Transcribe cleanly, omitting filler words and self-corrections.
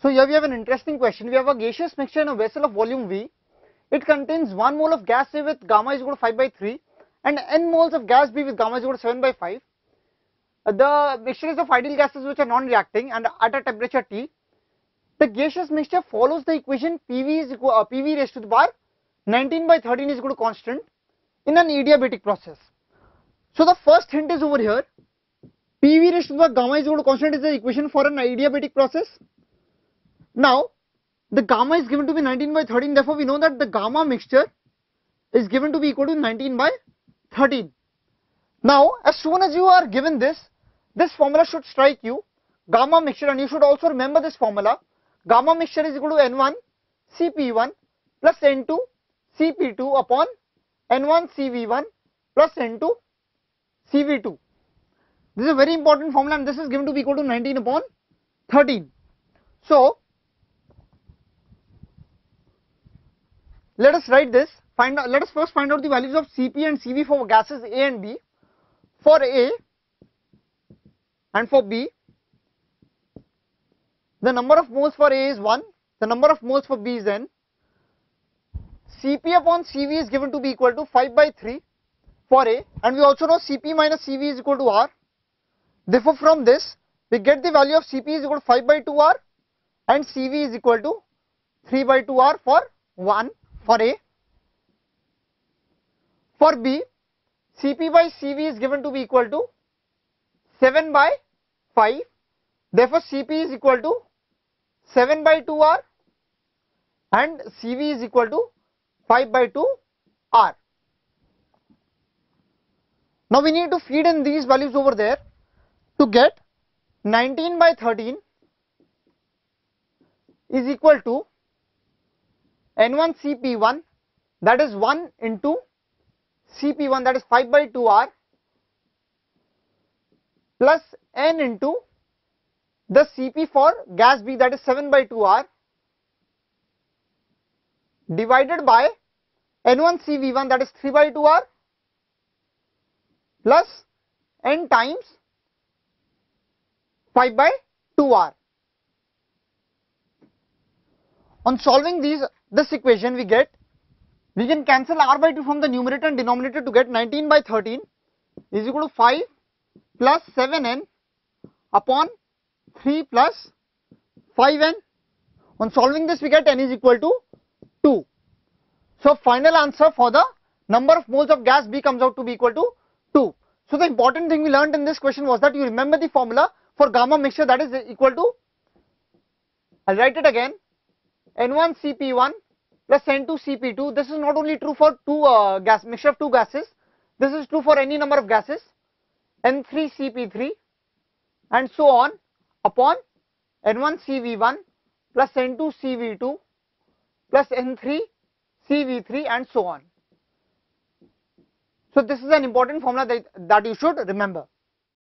So here we have an interesting question. We have a gaseous mixture in a vessel of volume V. It contains 1 mole of gas A with gamma is equal to 5 by 3 and n moles of gas B with gamma is equal to 7 by 5. The mixture is of ideal gases which are non-reacting and at a temperature T. The gaseous mixture follows the equation PV is equal PV raised to the power 19 by 13 is equal to constant in an adiabatic process. So the first hint is over here. PV raised to the power gamma is equal to constant is the equation for an adiabatic process. Now the gamma is given to be 19 by 13, therefore we know that the gamma mixture is given to be equal to 19 by 13. Now as soon as you are given this formula should strike you, gamma mixture, and you should also remember this formula. Gamma mixture is equal to N1 Cp1 plus N2 Cp2 upon N1 Cv1 plus N2 Cv2. This is a very important formula and this is given to be equal to 19 upon 13. So let us write this. Let us first find out the values of Cp and Cv for gases A and B. For A and for B, the number of moles for A is 1, the number of moles for B is n. Cp upon Cv is given to be equal to 5 by 3 for A, and we also know Cp minus Cv is equal to R. Therefore from this we get the value of Cp is equal to 5 by 2 R and Cv is equal to 3 by 2 R for 1 for A. For B, Cp by Cv is given to be equal to 7 by 5, therefore Cp is equal to 7 by 2 R and Cv is equal to 5 by 2 R. Now we need to feed in these values over there to get 19 by 13 is equal to N1 Cp1, that is 1 into Cp1, that is 5 by 2 R, plus N into the Cp for gas B, that is 7 by 2 R, divided by N1 Cv1, that is 3 by 2 R, plus N times 5 by 2 R. On solving this equation we can cancel R by 2 from the numerator and denominator to get 19 by 13 is equal to 5 plus 7n upon 3 plus 5n. On solving this we get n is equal to 2. So final answer for the number of moles of gas B comes out to be equal to 2. So the important thing we learned in this question was that you remember the formula for gamma mixture, that is equal to, I'll write it again, N1 Cp1 plus N2 Cp2. This is not only true for mixture of two gases, this is true for any number of gases, N3 Cp3 and so on, upon N1 Cv1 plus N2 Cv2 plus N3 Cv3 and so on. So this is an important formula that you should remember.